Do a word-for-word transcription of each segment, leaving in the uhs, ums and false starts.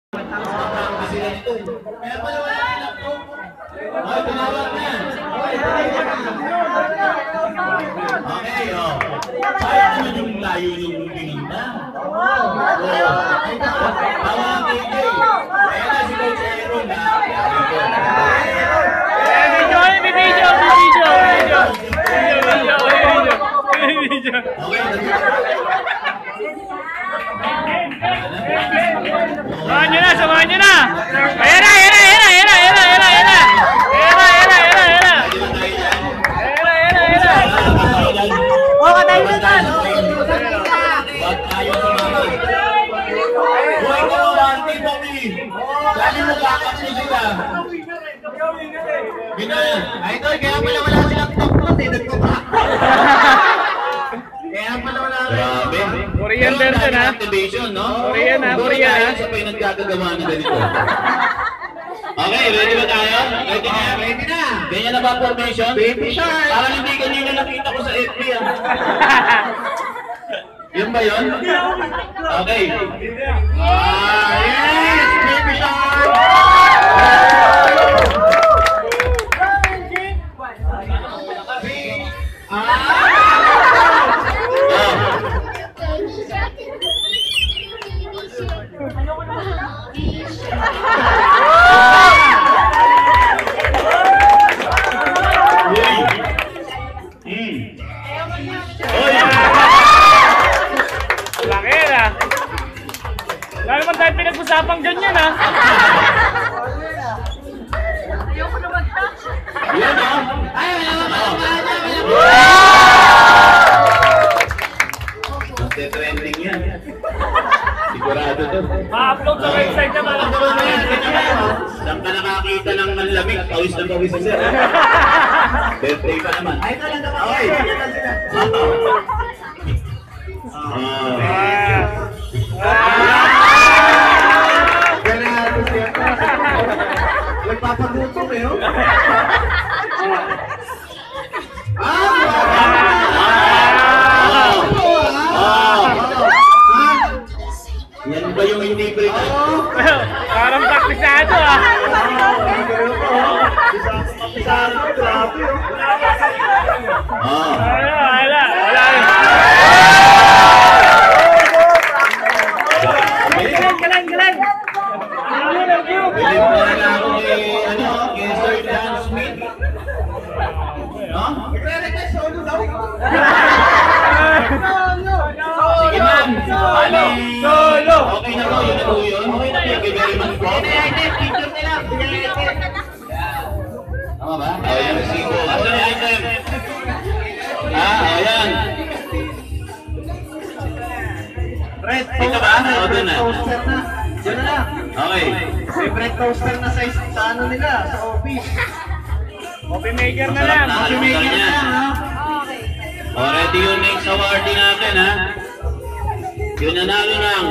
Kaya pala wala yung laptop. Ay, tinawag na. Okay, o. Kaya naman yung layo yung pinunta. Tawag K J. Kaya na si Coach Aaron na. Video, video, video, video, video, video, video. Samahan nyo na, samahan nyo na! Ayan na, ayan na, ayan na, ayan na, ayan na, ayan na, ayan na! Ayan na, ayan na, ayan na, ayan na! Ayan na, ayan na, ayan na! O, katayin na tan! Ba't tayo sumama? Huwag ka wala, Team Bobby! Lagi mo backup mo sila! Binan! Ay, ito, kaya pala wala silang top-top eh, nagpapakot! Kaya pala wala silang grabe! Korean version ha? Activation, no? Korean ha? Korean ha? Sa pa yung nagkagagawa na ganito. Okay, ready ba tayo? Ready na? Ready na! Ganyan na ba ang formation? Baby shark! Parang hindi kanina nakita ko sa F B ah. Yun ba yun? Okay. Ah, yes! Baby shark! Laki na! Wala naman tayo pinag-usapang ganyan ha? Ayoko na mag-touch. Yan o! Ay, wala naman! Nagte-trending yan. Sigurado to. Ma-upload sa website na malang Ano ba yan? Saan ka nakakita ng manlamig? Pawis ng pawis na sir. Birthday pa naman. Ay, talaga ba? Okay. Ganado siya. Nagpapagutom eh, oh. Yan ba yung hindi break? parang praktisado ah! Wala, wala, wala! Galang, galang, galang! Bilip na lang ako kay, ano, kay Sir Dan Smith. No? Solo daw. Sige ma'am. Bali. Solo! Okay na po, yun na po yun. Okay na, thank you very much po. Picture nila. Tama ba? O yan, resibo. Asa yung item? Ah, o yan. Red Ito ba? O doon na. toaster na. Diyan na lang. Okay. Favorite toaster na sa, sa ano nila, sa office. Coffee maker na Masarap lang! na almusal niya. O, ready yung next awardee natin, ha? Yung nanalo ng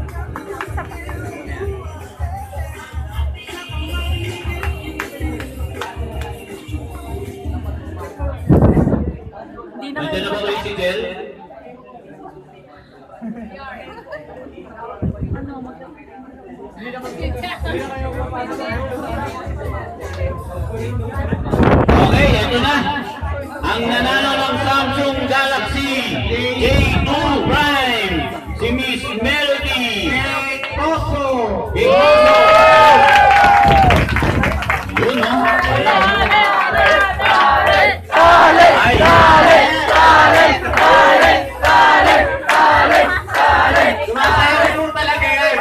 Hindi na nandiyan na ba kayo si Jel? ano, mag- Okay, ito na. Ang nanalo ng Samsung Galaxy A two Prime, si Miss Melody Oso! Bigoso. Yun, no? Ay, Sumasayaw mo talaga yan!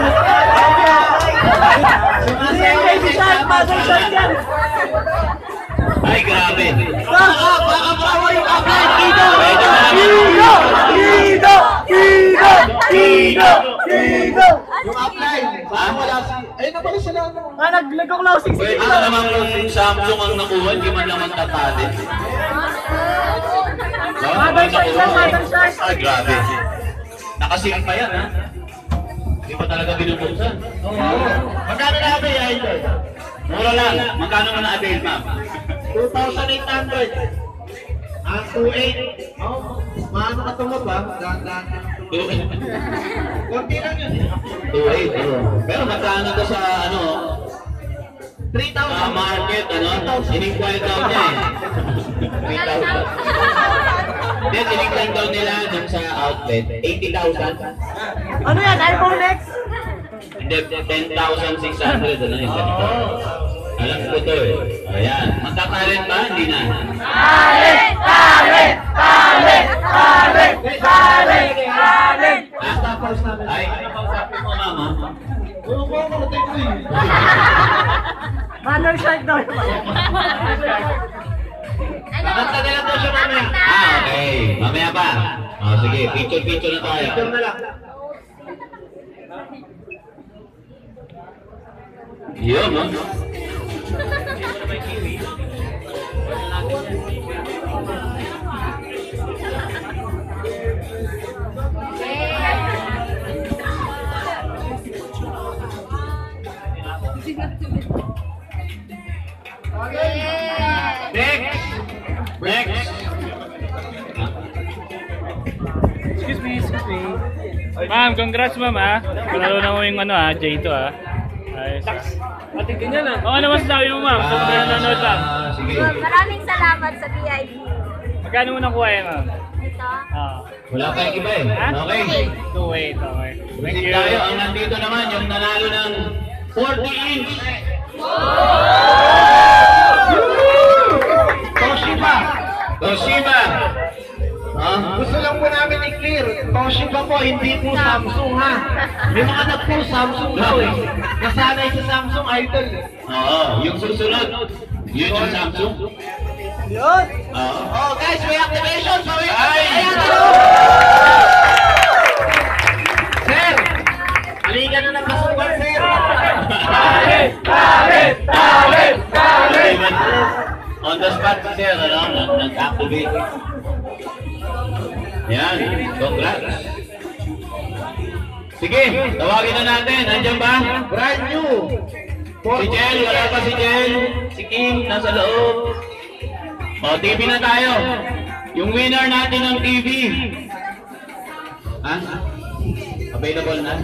Sumasayaw Baby shark, mother shark yan. ay, grabe. Baka, baka bawa yung upline! Ido! Medyo Ido! Ido! Ido! Ido! Ido! Yung upline! Baka wala si... Ayun na pala sila. Ah, nag-lag-o closing. Sige, Pwede na naman kung Samsung ang nakuha, hindi man naman tatali. Mother shark yan, mother shark. Ay, grabe. Nakasim pa yan, ha? Hindi pa talaga binubuksan. Magkano na ba yan, Idol? Mura lang. Magkano mo na-avail, ma'am? two thousand eight hundred. Ah, two eight. Oh, maano ka tumog ba? Dahan-dahan ka ng tumog. Kunti lang yun. two eight, oh. Pero magkano to sa ano? three Sa thousand. market, ano? In-inquire daw niya eh. three thousand. Then, in-inquire daw nila dun sa outlet, eighty thousand. Ano yan? iPhone X? Hindi, ten thousand six hundred, ano yung ganito. Alam ko to eh. Ayan. Magkakalit ba? Hindi na. Talent! Talent! Talent! Talent! Talent! Talent! Ah? Ay, ano pang sabi mo, mama? Oo, oo, oo, thank you. Mother Shark daw. Kakanta na lang daw siya mamaya. Ah, okay. Mamaya pa. Oh, sige, picture-picture na tayo. Picture na lang. Yun, no? Next! Next! Excuse me, excuse me. Ma'am, congrats ma'am ah. Panalo na mo yung ano ah, J two ah. Ayos. Matigin yan ah. O ano masasabi mo ma'am? Sa mga nanonood lang. Ah, sige. Maraming salamat sa V I P. Magkano mo nakuha yan ma'am? Ito. Ah. Wala pa yung iba eh. Ha? Okay. two eight, okay. Thank Visit you. tayo. Ang nandito naman, yung nanalo ng forty inch. Toshiba. Toshiba. Ah, Gusto lang po namin i-clear. Toshiba po, hindi po Samsung ha. May mga anak po Samsung daw eh. Nasanay sa Samsung Idol. oo, yung susunod. Yun yung Samsung. Yun! Oo. Oh guys, may activation. So, may Ay! Ayan, hello! Sir! Halika na ng kasukan, sir! Talent! Talent! Talent! Talent! On the spot, sir, ano, nag-activate. Yan, congrats. Sige, tawagin na natin. Nandiyan ba? Brand new! Si Jel, wala pa si Jel. Si Kim, nasa loob. O, T V na tayo. Yung winner natin ng T V. Ha? Available na?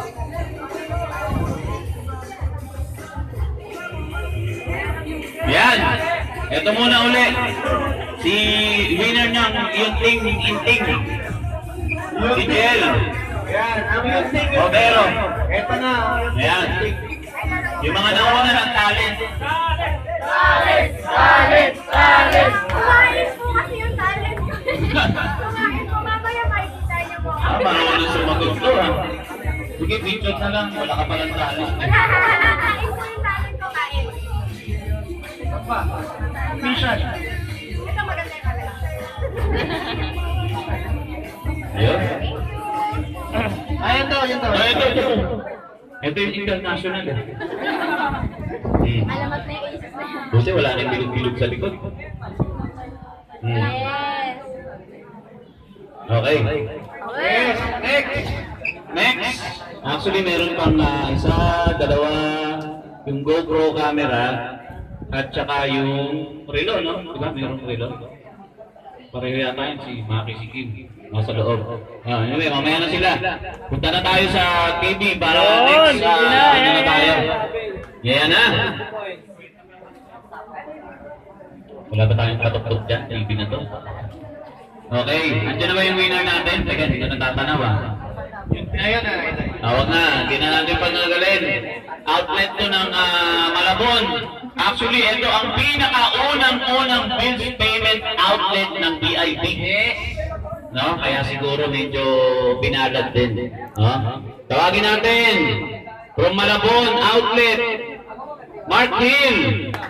Yan. Ito muna uli. Si winner niyang yung ting inting. Si Jel. Yan, ang music. Obero. Ito na. Ayan. Yung mga nauna ng talent. Talent! Talent! Talent! Kumain po kasi yung talent ko. Kumain po. Mamaya makikita niyo po. Ah, marunong sumagot to ah. Sige, picture na lang. Wala ka palang talent. Kain po yung talent ko. Kain. Mission. Ito maganda yung talent. Ayun. Ayan to, ayan to. Ah, ito, ito. Ito yung international eh. Hmm. Alamat na yung aces na yun. Kasi wala nang bilog-bilog sa likod. Hmm. Yes. Okay. Yes. Next. Next. Actually, meron pang uh, isa, dalawa, yung GoPro camera, at saka yung relo, no? Diba? Meron relo. Pareho yata yun si Maki, si Kim. Nasa loob. Ah, anyway, mamaya na sila. Punta na tayo sa T V para Yun, next, uh, sige na, ano na yan, tayo. Yan na. Wala ba tayong katok-tok dyan? T V na to. Okay, andyan na ba yung winner natin? Teka, hindi ko natatanaw ah. Ayan na, ayan na. Tawag na, hindi na natin panagalin. Outlet to ng ah, Malabon. Actually, ito ang pinakaunang-unang bills payment outlet ng B I P. No? Kaya siguro medyo pinalad din. No? Tawagin natin. From Malabon Outlet, Mark Hill.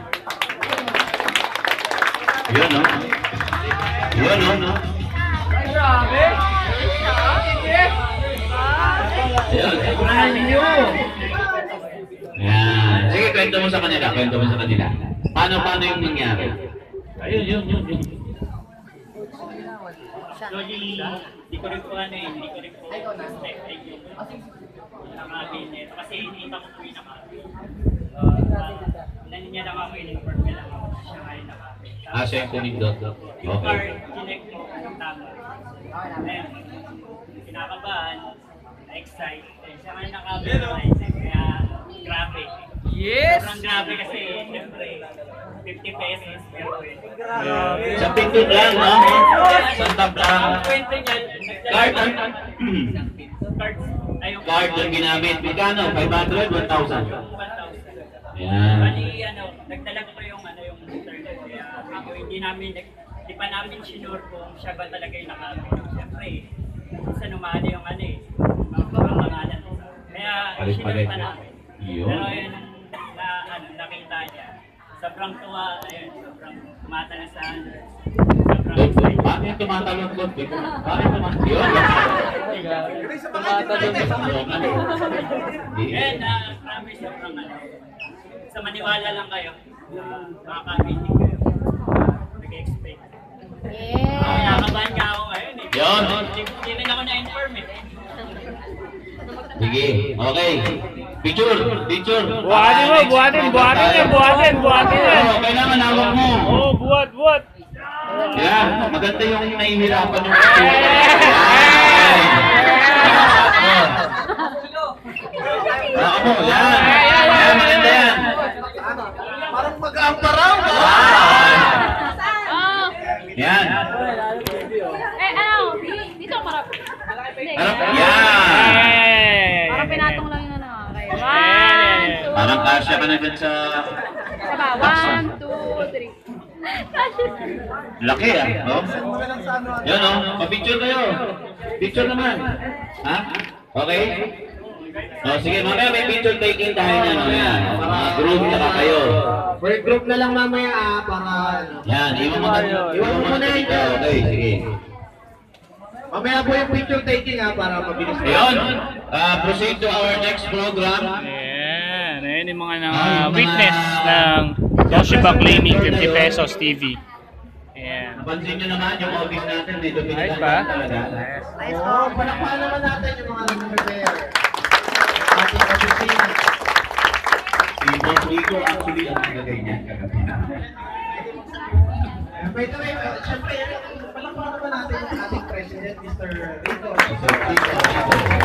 Yun, no? Yun, no? Grabe! Yun. Brand new. Yan. Sige, kwento mo sa kanila. Kwento mo sa kanila. Paano, paano yung nangyari? Ayun, yun, yun, yun. Hindi ko rin po ano eh, hindi ko rin po expect yung nakakin nito kasi hindi pa ko po yung nakakin. Nanin niya lang ako yung inform lang ako siya kayo nakakin. Ah, siya yung kunindot. Yung Okay. card, connect mo ang tama. Then, nakabahan, na-excite. Eh, siya nga nakabahan, kaya grabe. Yes! Sobrang grabe kasi, siyempre, fifty pesos. Sa pindot lang, no? Sa tab lang. Ang kwento niya, Card, ang cards, ay yung card ang ginamit. Magkano? five hundred, one thousand. one thousand. Yan. Bali, ano, nagdala ko yung, ano, yung internet. Kaya, ako, hindi namin, hindi pa namin sinure kung siya ba talaga yung nakabit. Siyempre, isa numali yung, ano eh, mga pangalan. Kaya, sinure pa namin. Yun. Pero yun, na, ano, nakita niya. Sobrang tuwa, ayun, sobrang tumatalasaan. Sobrang excited. Paano yung tumatalon ko? Paano yung tumatalon? Yun. And, uh, promise, sobrang ano, sa maniwala lang kayo, uh, makaka-meeting kayo. Nag-expect. Yeah. Ako, nakabahan ka ako ngayon eh. Yun. Hindi hindi rin ako na-inform eh. Sige, okay. Picture, picture. Buhatin mo, buhatin, buhatin yan, buhatin, buhatin yan. Oo, kailangan hawak mo. Oo, buhat, buhat. Yan, maganda yung nahihirapan yung Baka mo, yan. Yan, maganda yan. Parang mag-amparaw. Oh. Yan. Eh, ano? di- Dito ako marap. Hindi. Harap, yan. Parang pinatong lang yun na. Okay. One, two. Parang kasya ka na dyan sa... Diba? One, two, three. Laki ah, no? Yan oh, pa-picture kayo. Picture naman. Ha? Okay? O sige, mamaya may picture taking tayo na. No? Yan, mga group na kayo. For group na lang mamaya ah, para ano. Yan, iwan mo na. Iwan mo muna ito. Okay, sige. Mamaya po yung picture taking ah, para mabilis. Ayun, uh, proceed to our next program. Ayan, ayan yung mga na witness ng Toshiba Claiming fifty pesos T V. Ayan. Napansin nyo naman yung office natin, medyo Nice pinaganda ba? talaga. Oo, palakpakan naman natin yung mga nag-prepare. Ating opisina. Si Boss Rico actually ang nagagay niya kagabi na. By the way, uh, syempre, palakpakan naman natin yung ating president, Mister Rico. So, Rico,